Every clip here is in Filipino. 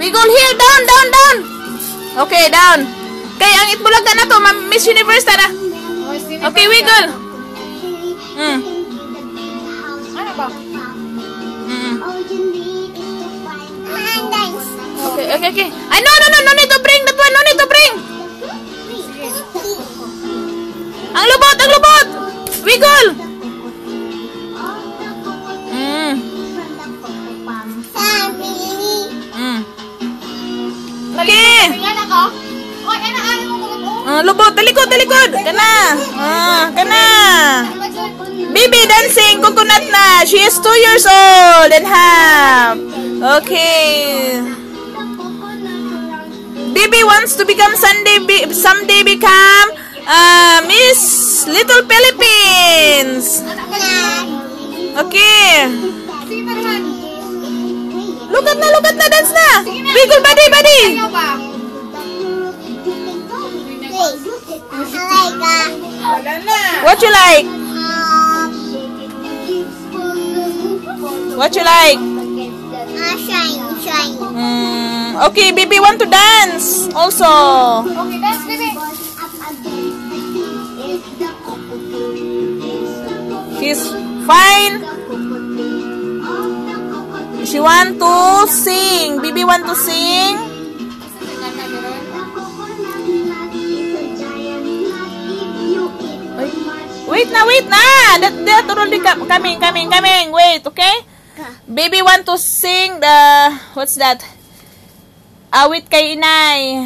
Wiggle here, down, down, down. Okay, down. Kay ang itbulagan na to, Miss Universe tara. Okay, wiggle. Ano ba? Okay, okay, okay. Ay, no need to bring that one, no need to bring. Ang lubot, ang lubot. Wiggle. Okay. Lubot, talikod, talikod. Kana. Kana. Baby dancing, coconut na. She is 2 years old and half. Okay. Baby wants to become someday become Miss Little Philippines. Okay. Look at na, dance na. Wiggle body, body. What you like? What you like? Shine. Okay, baby want to dance also. Okay, dance, baby. She's fine. She want to sing. Baby want to sing. Wait na. That already coming. Wait, okay? Baby want to sing the, what's that? Awit kay inay.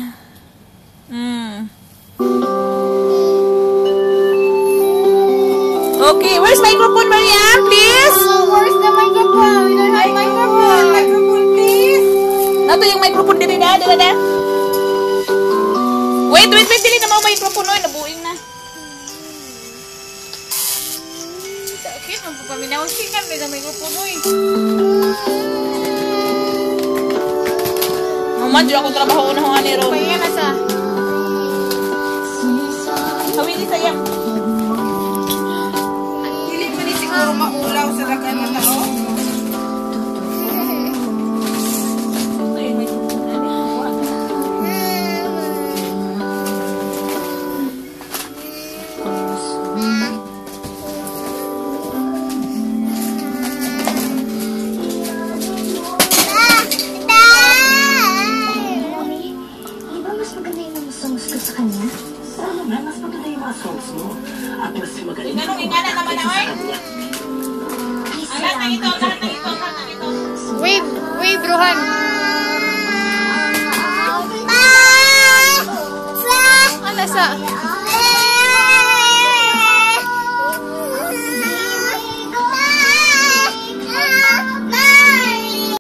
Okay, where's microphone, Mariam? Please. Where's the microphone? We don't have microphone. Microphone, please. Nato yung microphone dito na. Wait. Dili na mo microphone. Oy, nabuing na. Okay, paminaw siya may na microphone. Madyo ako trabaho na hong aniro. Kaya na sa. Hawili sayang. Dili pa ni siguro maulaw sa dagan na tao. Wave, Rohan. Ano sa?